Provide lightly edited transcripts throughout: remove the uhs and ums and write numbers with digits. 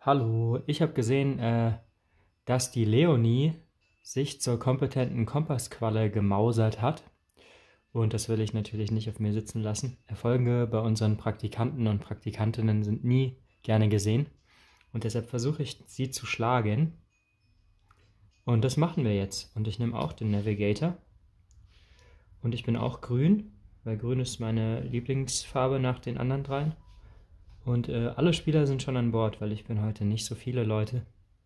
Hallo, ich habe gesehen, dass die Leonie sich zur kompetenten Kompassqualle gemausert hat. Und das will ich natürlich nicht auf mir sitzen lassen. Erfolge bei unseren Praktikanten und Praktikantinnen sind nie gerne gesehen. Und deshalb versuche ich, sie zu schlagen. Und das machen wir jetzt. Und ich nehme auch den Navigator. Und ich bin auch grün, weil grün ist meine Lieblingsfarbe nach den anderen dreien. Und alle Spieler sind schon an Bord, weil ich bin heute nicht so viele Leute.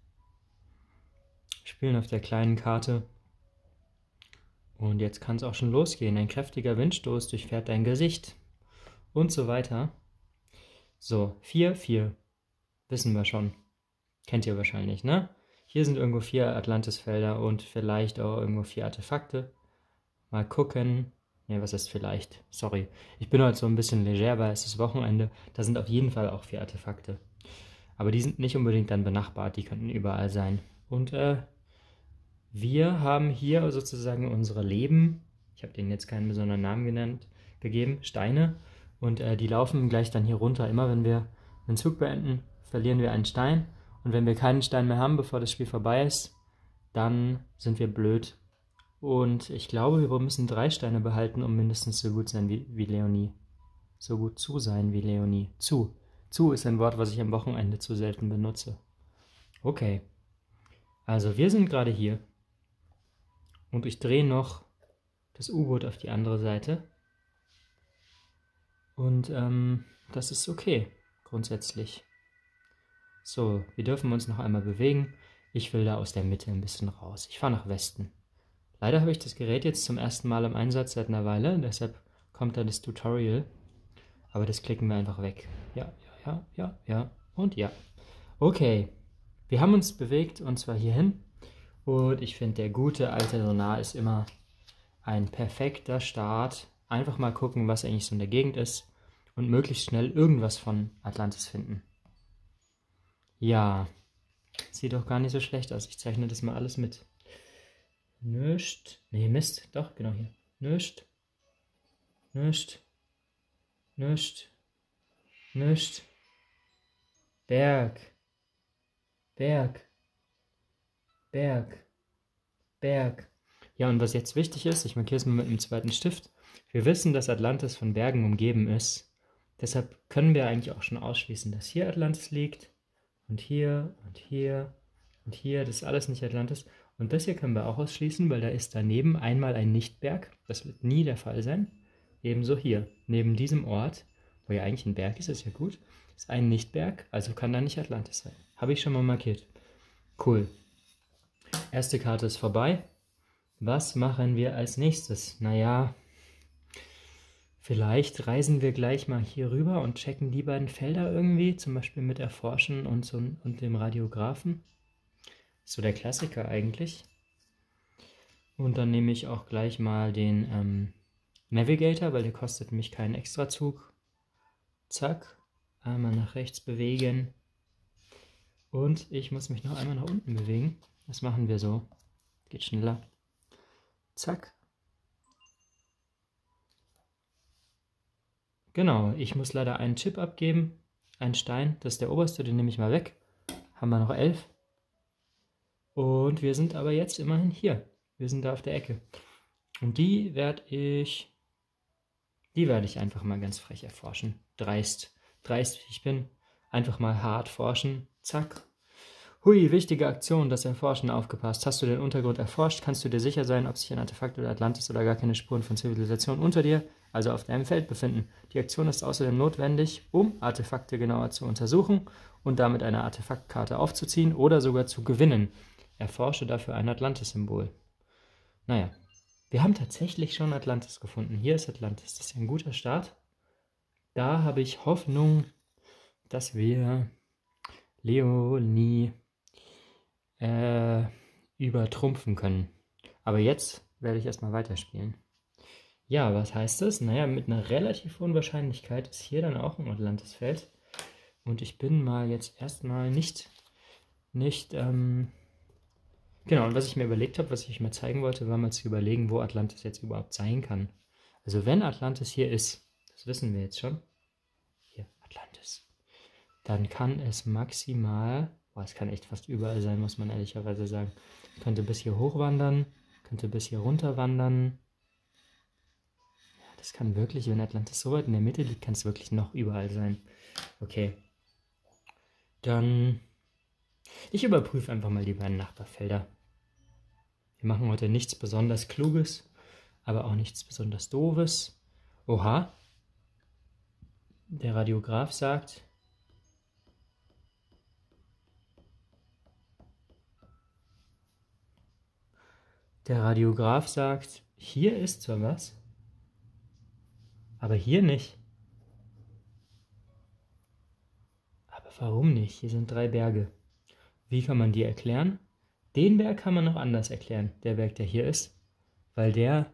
Spielen auf der kleinen Karte. Und jetzt kann es auch schon losgehen. Ein kräftiger Windstoß durchfährt dein Gesicht. Und so weiter. So, 4-4. Wissen wir schon. Kennt ihr wahrscheinlich, ne? Hier sind irgendwo 4 Atlantis-Felder und vielleicht auch irgendwo 4 Artefakte. Mal gucken. Ne, was ist vielleicht? Sorry. Ich bin heute so ein bisschen leger, weil es ist Wochenende. Da sind auf jeden Fall auch 4 Artefakte. Aber die sind nicht unbedingt dann benachbart. Die könnten überall sein. Und wir haben hier sozusagen unsere Leben. Ich habe denen jetzt keinen besonderen Namen gegeben. Steine. Und die laufen gleich dann hier runter. Immer wenn wir einen Zug beenden, verlieren wir einen Stein. Und wenn wir keinen Stein mehr haben, bevor das Spiel vorbei ist, dann sind wir blöd. Und ich glaube, wir müssen 3 Steine behalten, um mindestens so gut sein wie Leonie. So gut zu sein wie Leonie. Zu. Zu ist ein Wort, was ich am Wochenende zu selten benutze. Okay. Also wir sind gerade hier. Und ich drehe noch das U-Boot auf die andere Seite. Und das ist okay, grundsätzlich. So, wir dürfen uns noch einmal bewegen. Ich will da aus der Mitte ein bisschen raus. Ich fahre nach Westen. Leider habe ich das Gerät jetzt zum ersten Mal im Einsatz seit einer Weile, deshalb kommt da das Tutorial. Aber das klicken wir einfach weg. Ja, ja, ja, ja und ja. Okay, wir haben uns bewegt und zwar hierhin. Und ich finde, der gute alte Sonar ist immer ein perfekter Start. Einfach mal gucken, was eigentlich so in der Gegend ist und möglichst schnell irgendwas von Atlantis finden. Ja, sieht doch gar nicht so schlecht aus. Ich zeichne das mal alles mit. Nischt. Nee, Mist. Doch, genau hier. Nischt. Nischt. Nischt. Nischt. Berg. Berg. Berg. Berg. Ja, und was jetzt wichtig ist, ich markiere es mal mit einem zweiten Stift. Wir wissen, dass Atlantis von Bergen umgeben ist. Deshalb können wir eigentlich auch schon ausschließen, dass hier Atlantis liegt. Und hier und hier und hier. Das ist alles nicht Atlantis. Und das hier können wir auch ausschließen, weil da ist daneben einmal ein Nichtberg. Das wird nie der Fall sein. Ebenso hier, neben diesem Ort, wo ja eigentlich ein Berg ist ja gut, ist ein Nichtberg, also kann da nicht Atlantis sein. Habe ich schon mal markiert. Cool. Erste Karte ist vorbei. Was machen wir als nächstes? Naja, vielleicht reisen wir gleich mal hier rüber und checken die beiden Felder irgendwie, zum Beispiel mit Erforschen und dem Radiographen. So der Klassiker eigentlich. Und dann nehme ich auch gleich mal den Navigator, weil der kostet mich keinen Extrazug. Zack, einmal nach rechts bewegen. Und ich muss mich noch einmal nach unten bewegen. Das machen wir so. Geht schneller. Zack. Genau, ich muss leider einen Chip abgeben. Einen Stein, das ist der oberste, den nehme ich mal weg. Haben wir noch 11. Und wir sind aber jetzt immerhin hier. Wir sind da auf der Ecke. Und die werde ich einfach mal ganz frech erforschen. Dreist wie ich bin. Einfach mal hart forschen. Zack. Hui, wichtige Aktion, das Erforschen, aufgepasst. Hast du den Untergrund erforscht, kannst du dir sicher sein, ob sich ein Artefakt oder Atlantis oder gar keine Spuren von Zivilisation unter dir, also auf deinem Feld, befinden. Die Aktion ist außerdem notwendig, um Artefakte genauer zu untersuchen und damit eine Artefaktkarte aufzuziehen oder sogar zu gewinnen. Erforsche dafür ein Atlantis-Symbol. Naja, wir haben tatsächlich schon Atlantis gefunden. Hier ist Atlantis, das ist ein guter Start. Da habe ich Hoffnung, dass wir Leonie übertrumpfen können. Aber jetzt werde ich erstmal weiterspielen. Ja, was heißt das? Naja, mit einer relativ hohen Wahrscheinlichkeit ist hier dann auch ein Atlantis-Feld. Und ich bin mal jetzt erstmal nicht genau, und was ich mir überlegt habe, was ich euch mal zeigen wollte, war mal zu überlegen, wo Atlantis jetzt überhaupt sein kann. Also wenn Atlantis hier ist, das wissen wir jetzt schon. Hier, Atlantis. dann kann es maximal, boah, es kann echt fast überall sein, muss man ehrlicherweise sagen. Könnte bis hier hochwandern, könnte bis hier runter wandern. Ja, das kann wirklich, wenn Atlantis so weit in der Mitte liegt, kann es wirklich noch überall sein. Okay, dann, ich überprüfe einfach mal die beiden Nachbarfelder. Wir machen heute nichts besonders Kluges, aber auch nichts besonders Doofes. Oha, der Radiograph sagt, hier ist zwar was, aber hier nicht. Aber warum nicht? Hier sind 3 Berge. Wie kann man die erklären? Den Berg kann man noch anders erklären, der Berg, der hier ist, weil der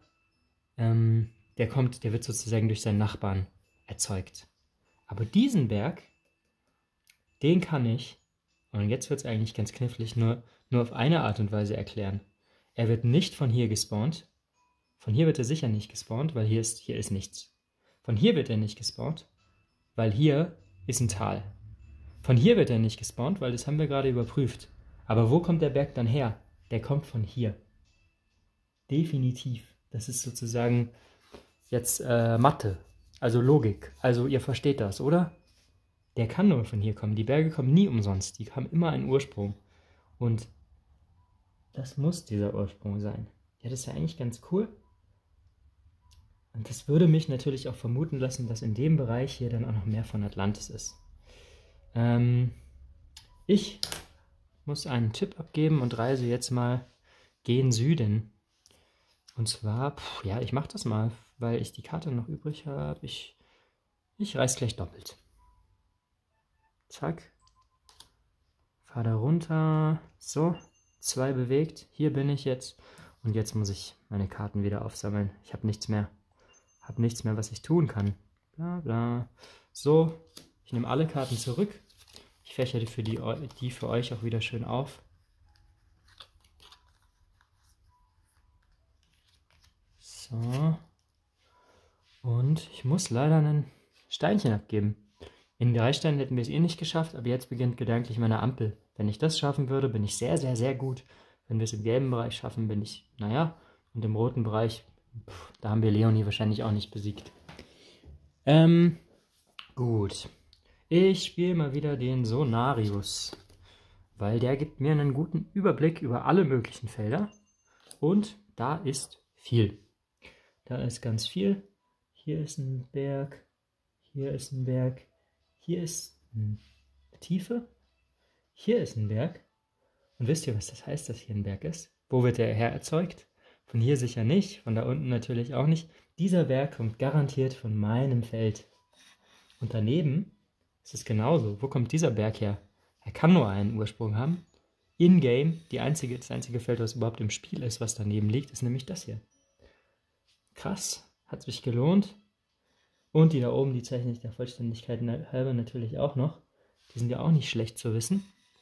wird sozusagen durch seinen Nachbarn erzeugt. Aber diesen Berg, den kann ich, und jetzt wird es eigentlich ganz knifflig, nur auf eine Art und Weise erklären. Er wird nicht von hier gespawnt. Von hier wird er sicher nicht gespawnt, weil hier ist nichts. Von hier wird er nicht gespawnt, weil hier ist ein Tal. Von hier wird er nicht gespawnt, weil das haben wir gerade überprüft. Aber wo kommt der Berg dann her? Der kommt von hier. Definitiv. Das ist sozusagen jetzt Mathe, also Logik. Also ihr versteht das, oder? Der kann nur von hier kommen. Die Berge kommen nie umsonst. Die haben immer einen Ursprung. Und das muss dieser Ursprung sein. Ja, das ist ja eigentlich ganz cool. Und das würde mich natürlich auch vermuten lassen, dass in dem Bereich hier dann auch noch mehr von Atlantis ist. Ich muss einen Tipp abgeben und reise jetzt mal gen Süden. Und zwar, ja, ich mache das mal, weil ich die Karte noch übrig habe. Ich reise gleich doppelt. Zack. Fahr da runter. So, 2 bewegt. Hier bin ich jetzt. Und jetzt muss ich meine Karten wieder aufsammeln. Ich habe nichts mehr. Was ich tun kann. Bla bla. So, ich nehme alle Karten zurück. Ich fächere die für euch auch wieder schön auf. So. Und ich muss leider ein Steinchen abgeben. In 3 Steinen hätten wir es eh nicht geschafft, aber jetzt beginnt gedanklich meine Ampel. Wenn ich das schaffen würde, bin ich sehr, sehr, sehr gut. Wenn wir es im gelben Bereich schaffen, bin ich, naja, und im roten Bereich, da haben wir Leonie wahrscheinlich auch nicht besiegt. Gut. Ich spiele mal wieder den Sonarius, weil der gibt mir einen guten Überblick über alle möglichen Felder. Und da ist viel. Da ist ganz viel. Hier ist ein Berg, hier ist ein Berg, hier ist eine Tiefe, hier ist ein Berg. Und wisst ihr, was das heißt, dass hier ein Berg ist? Wo wird der her erzeugt? Von hier sicher nicht, von da unten natürlich auch nicht. Dieser Berg kommt garantiert von meinem Feld. Und daneben ist es genauso. Wo kommt dieser Berg her? Er kann nur einen Ursprung haben. In-game, das einzige Feld, was überhaupt im Spiel ist, was daneben liegt, ist nämlich das hier. Krass, hat sich gelohnt. Und die da oben, die zeichne ich der Vollständigkeit halber natürlich auch noch. Die sind ja auch nicht schlecht zu wissen.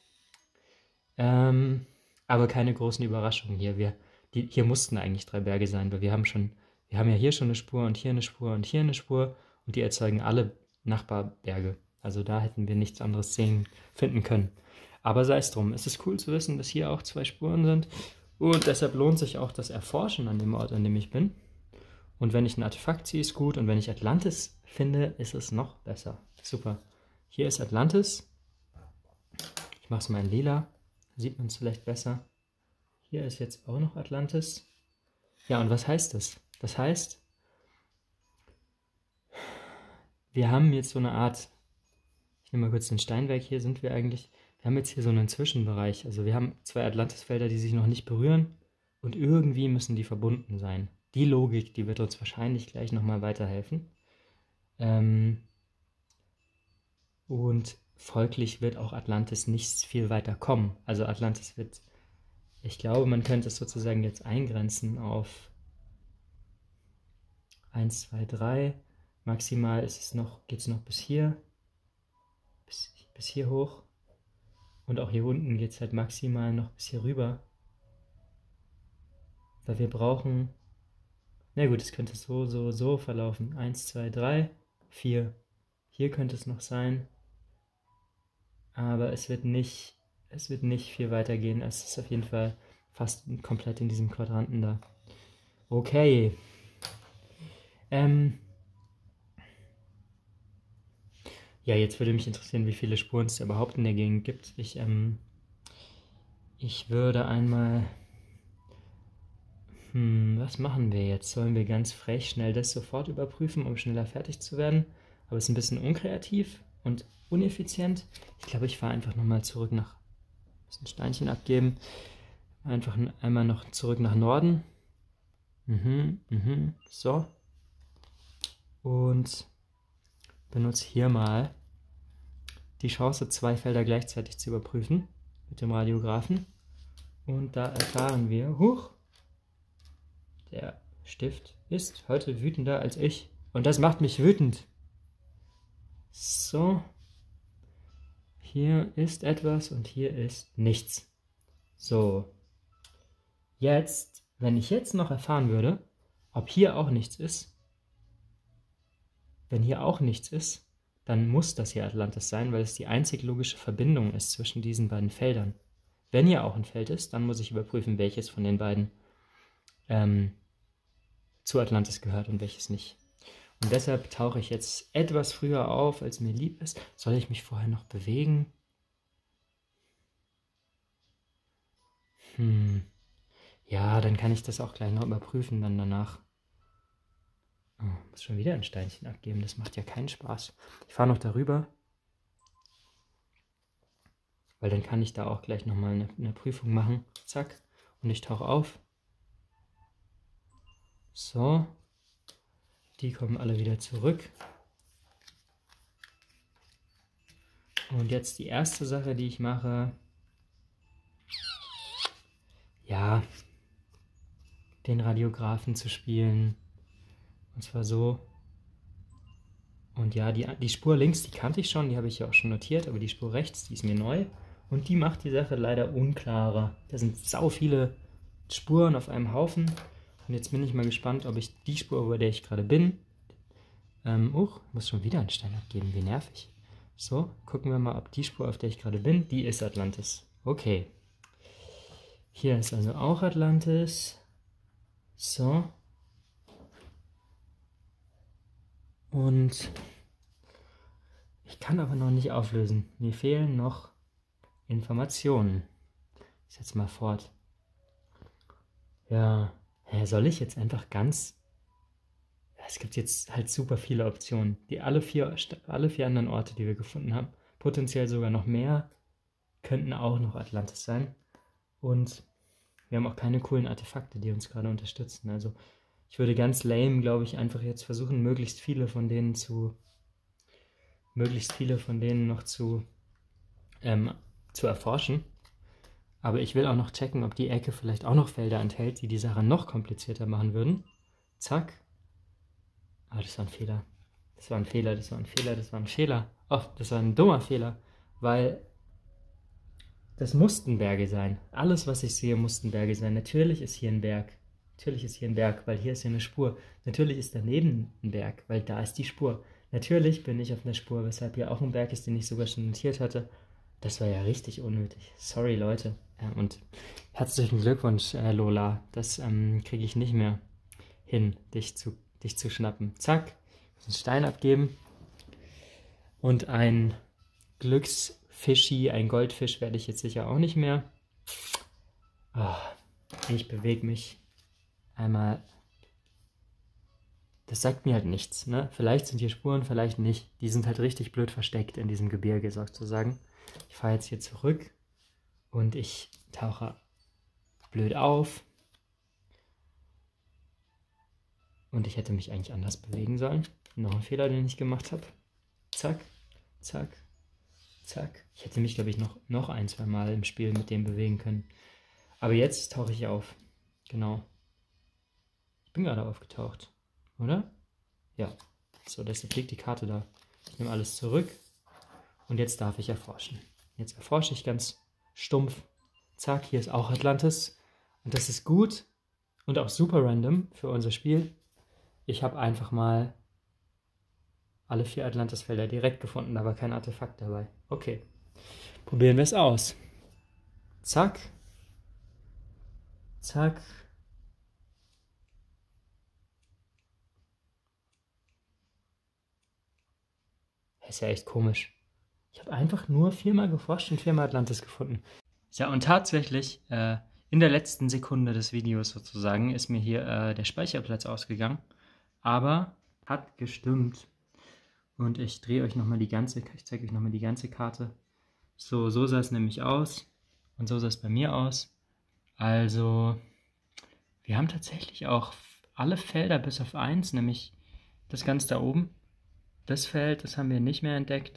Aber keine großen Überraschungen hier. Hier mussten eigentlich 3 Berge sein, weil wir haben ja hier schon eine Spur und hier eine Spur und hier eine Spur und die erzeugen alle Nachbarberge. Also da hätten wir nichts anderes finden können. Aber sei es drum, es ist cool zu wissen, dass hier auch 2 Spuren sind und deshalb lohnt sich auch das Erforschen an dem Ort, an dem ich bin. Und wenn ich ein Artefakt ziehe, ist gut und wenn ich Atlantis finde, ist es noch besser. Super. Hier ist Atlantis. Ich mache es mal in lila, da sieht man es vielleicht besser. Hier ist jetzt auch noch Atlantis. Ja, und was heißt das? Das heißt, wir haben jetzt so eine Art, ich nehme mal kurz den Stein weg, hier sind wir eigentlich, wir haben jetzt hier so einen Zwischenbereich. Also wir haben 2 Atlantisfelder, die sich noch nicht berühren und irgendwie müssen die verbunden sein. Die Logik, die wird uns wahrscheinlich gleich nochmal weiterhelfen. Und folglich wird auch Atlantis nicht viel weiter kommen. Also Atlantis wird, ich glaube, man könnte es sozusagen jetzt eingrenzen auf 1, 2, 3. Maximal geht es noch bis hier. Bis hier hoch. Und auch hier unten geht es halt maximal noch bis hier rüber. Weil wir brauchen, na gut, es könnte so verlaufen. 1, 2, 3, 4. Hier könnte es noch sein. aber es wird nicht viel weiter gehen. Es ist auf jeden Fall fast komplett in diesem Quadranten da. Okay. Ja, jetzt würde mich interessieren, wie viele Spuren es da überhaupt in der Gegend gibt. Ich würde einmal... was machen wir jetzt? Sollen wir ganz frech schnell das sofort überprüfen, um schneller fertig zu werden? Aber es ist ein bisschen unkreativ und uneffizient. Ich glaube, ich fahre einfach nochmal zurück nach... Ein bisschen Steinchen abgeben. Einfach einmal noch zurück nach Norden. So. Und benutze hier mal die Chance, 2 Felder gleichzeitig zu überprüfen mit dem Radiographen. Und da erfahren wir, der Stift ist heute wütender als ich. Und das macht mich wütend. So. Hier ist etwas und hier ist nichts. So. Jetzt, wenn ich jetzt noch erfahren würde, ob hier auch nichts ist, wenn hier auch nichts ist, dann muss das hier Atlantis sein, weil es die einzig logische Verbindung ist zwischen diesen beiden Feldern. Wenn hier auch ein Feld ist, dann muss ich überprüfen, welches von den beiden zu Atlantis gehört und welches nicht. Und deshalb tauche ich jetzt etwas früher auf, als mir lieb ist. Soll ich mich vorher noch bewegen? Ja, dann kann ich das auch gleich noch überprüfen, dann danach. Oh, muss schon wieder ein Steinchen abgeben, das macht ja keinen Spaß. Ich fahre noch darüber, weil dann kann ich da auch gleich nochmal eine Prüfung machen. Zack, und ich tauche auf. So, die kommen alle wieder zurück. Und jetzt die erste Sache, die ich mache. Ja, den Radiographen zu spielen. Und zwar so. Und ja, die Spur links, die kannte ich schon, die habe ich ja auch schon notiert, aber die Spur rechts, die ist mir neu. Und die macht die Sache leider unklarer. Da sind sau viele Spuren auf einem Haufen. Und jetzt bin ich mal gespannt, ob ich die Spur, über der ich gerade bin... muss schon wieder einen Stein abgeben, wie nervig. So, gucken wir mal, ob die Spur, auf der ich gerade bin, die ist Atlantis. Okay. Hier ist also auch Atlantis. So. Und ich kann aber noch nicht auflösen. Mir fehlen noch Informationen. Ich setze mal fort. Ja, soll ich jetzt einfach ganz... Es gibt jetzt halt super viele Optionen. Alle vier anderen Orte, die wir gefunden haben, potenziell sogar noch mehr, könnten auch noch Atlantis sein. Und wir haben auch keine coolen Artefakte, die uns gerade unterstützen. Also ich würde ganz lame, glaube ich, einfach jetzt versuchen, möglichst viele von denen noch zu erforschen. Aber ich will auch noch checken, ob die Ecke vielleicht auch noch Felder enthält, die die Sache noch komplizierter machen würden. Zack. Ah, das war ein Fehler. Das war ein Fehler. Oh, das war ein dummer Fehler, weil das mussten Berge sein. Alles, was ich sehe, mussten Berge sein. Natürlich ist hier ein Berg. Weil hier ist ja eine Spur. Natürlich ist daneben ein Berg, weil da ist die Spur. Natürlich bin ich auf einer Spur, weshalb hier auch ein Berg ist, den ich sogar schon notiert hatte. Das war ja richtig unnötig. Sorry, Leute. Und herzlichen Glückwunsch, Lola. Das kriege ich nicht mehr hin, dich zu schnappen. Zack, einen Stein abgeben. Und ein Glücksfischi, ein Goldfisch werde ich jetzt sicher auch nicht mehr. Oh, ich bewege mich einmal. Das sagt mir halt nichts, ne? Vielleicht sind hier Spuren, vielleicht nicht. Die sind halt richtig blöd versteckt in diesem Gebirge, sozusagen. Ich fahre jetzt hier zurück und ich tauche blöd auf. Und ich hätte mich eigentlich anders bewegen sollen. Noch ein Fehler, den ich gemacht habe. Zack, zack, zack. Ich hätte mich, glaube ich, noch ein, zwei Mal im Spiel mit dem bewegen können. Aber jetzt tauche ich auf. Genau. Ich bin gerade aufgetaucht. Oder? Ja. So, deshalb liegt die Karte da. Ich nehme alles zurück. Und jetzt darf ich erforschen. Jetzt erforsche ich ganz stumpf. Zack, hier ist auch Atlantis. Und das ist gut und auch super random für unser Spiel. Ich habe einfach mal alle 4 Atlantis-Felder direkt gefunden, da war kein Artefakt dabei. Okay, probieren wir es aus. Zack. Zack. Ist ja echt komisch. Ich habe einfach nur 4-mal geforscht und 4-mal Atlantis gefunden. Ja, und tatsächlich, in der letzten Sekunde des Videos sozusagen, ist mir hier der Speicherplatz ausgegangen. Aber hat gestimmt. Und ich drehe euch nochmal ich zeige euch nochmal die ganze Karte. So sah es nämlich aus. Und so sah es bei mir aus. Also, wir haben tatsächlich auch alle Felder bis auf 1, nämlich das ganz da oben. Das Feld, das haben wir nicht mehr entdeckt.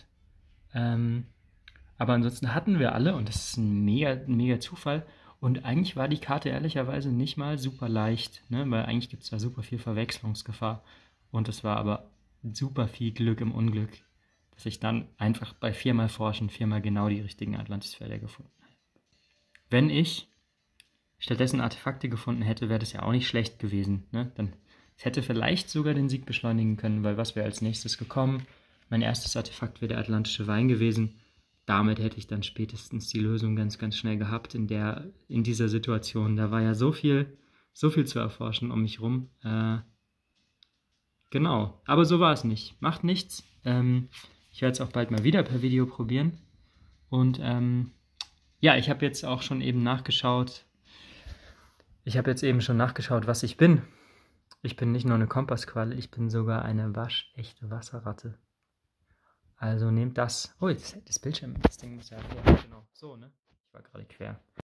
Aber ansonsten hatten wir alle und das ist ein mega Zufall. Und eigentlich war die Karte ehrlicherweise nicht mal super leicht, ne? Weil eigentlich gibt es da super viel Verwechslungsgefahr. Und es war aber super viel Glück im Unglück, dass ich dann einfach bei 4-mal Forschen 4-mal genau die richtigen Atlantisfelder gefunden habe. Wenn ich stattdessen Artefakte gefunden hätte, wäre das ja auch nicht schlecht gewesen. Ne? Es hätte vielleicht sogar den Sieg beschleunigen können, weil was wäre als nächstes gekommen? Mein erstes Artefakt wäre der atlantische Wein gewesen. Damit hätte ich dann spätestens die Lösung ganz schnell gehabt in dieser Situation. Da war ja so viel zu erforschen um mich rum. Genau, aber so war es nicht. Macht nichts. Ich werde es auch bald mal wieder per Video probieren. Und ja, ich habe jetzt auch schon eben nachgeschaut. Was ich bin. Ich bin nicht nur eine Kompassqualle, ich bin sogar eine waschechte Wasserratte. Also nehmt das. Oh, das Bildschirm, das Ding muss ja. Genau, so, ne? Ich war gerade quer.